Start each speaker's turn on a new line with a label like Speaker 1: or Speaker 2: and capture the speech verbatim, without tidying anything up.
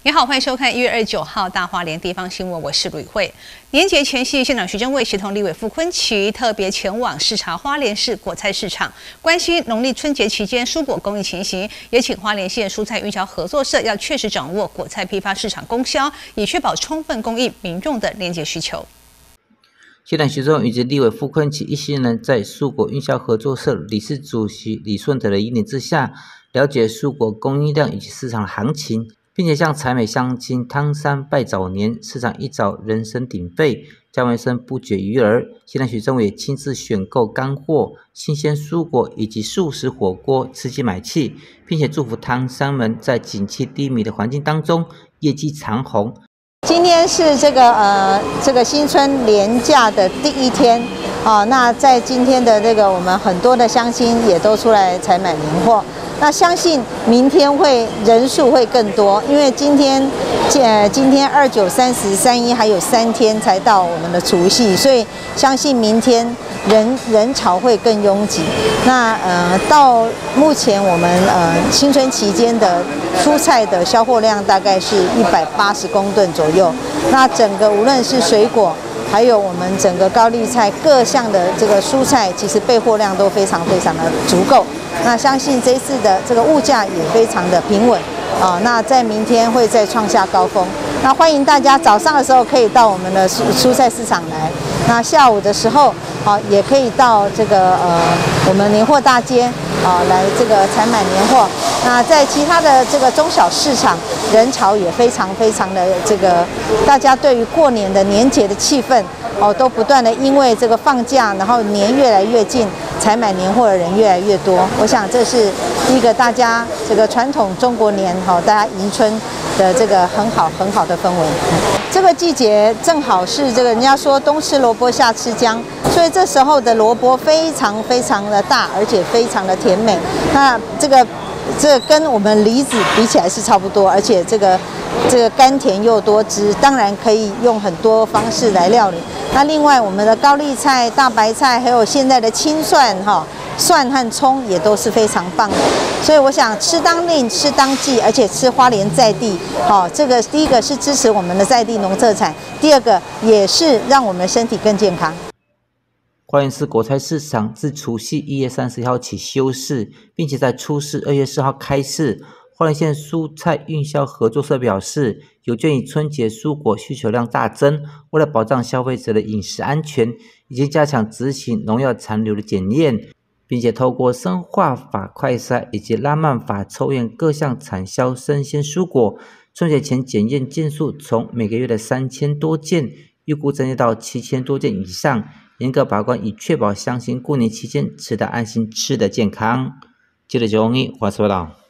Speaker 1: 你好，欢迎收看一月二十九号大花莲地方新闻，我是吕慧。年节前夕，县长徐榛蔚协同立委傅昆萁特别前往视察花莲市果菜市场，关心农历春节期间蔬果供应情形，也请花莲县蔬菜运销合作社要确实掌握果菜批发市场供销，以确保充分供应民众的年节需求。
Speaker 2: 县长徐榛蔚以及立委傅昆萁一行人在蔬果运销合作社理事主席李顺德的引领之下，了解蔬果供应量以及市场的行情，并且向采美乡亲汤山拜早年，市场一早人声鼎沸，嘉文声不绝于耳。县长徐榛蔚也亲自选购干货、新鲜蔬果以及素食火锅，刺激买气，并且祝福汤山们在景气低迷的环境当中业绩长红。
Speaker 3: 今天是这个呃这个新春连假的第一天啊，那在今天的这个我们很多的乡亲也都出来采买年货。那相信明天会人数会更多，因为今天，呃，今天二九、三十、三一还有三天才到我们的除夕，所以相信明天人人潮会更拥挤。那呃，到目前我们呃新春期间的蔬菜的销货量大概是一百八十公吨左右。那整个无论是水果，还有我们整个高丽菜各项的这个蔬菜，其实备货量都非常非常的足够。那相信这一次的这个物价也非常的平稳啊。那在明天会再创下高峰。那欢迎大家早上的时候可以到我们的蔬蔬菜市场来，那下午的时候啊也可以到这个呃我们年货大街啊来这个采买年货。那在其他的这个中小市场，人潮也非常非常的这个，大家对于过年的年节的气氛哦都不断的因为这个放假，然后年越来越近，采买年货的人越来越多。我想这是一个大家这个传统中国年哈，大家迎春的这个很好很好的氛围。这个季节正好是这个人家说冬吃萝卜夏吃姜，所以这时候的萝卜非常非常的大，而且非常的甜美。那这个这跟我们梨子比起来是差不多，而且这个这个甘甜又多汁，当然可以用很多方式来料理。那另外我们的高丽菜、大白菜，还有现在的青蒜哈。蒜和葱也都是非常棒的，所以我想吃当令、吃当季，而且吃花莲在地，好、哦，这个第一个是支持我们的在地农特产，第二个也是让我们的身体更健康。
Speaker 2: 花莲市果菜市场自除夕一月三十号起休市，并且在初四二月四号开市。花莲县蔬菜运销合作社表示，有鉴于春节蔬果需求量大增，为了保障消费者的饮食安全，已经加强执行农药残留的检验，并且透过生化法快筛以及拉曼法抽验各项产销生鲜蔬果，春节前检验件数从每个月的三千多件，预估增加到七千多件以上，严格把关，以确保乡亲过年期间吃得安心、吃得健康。记者周宏毅，华视报道。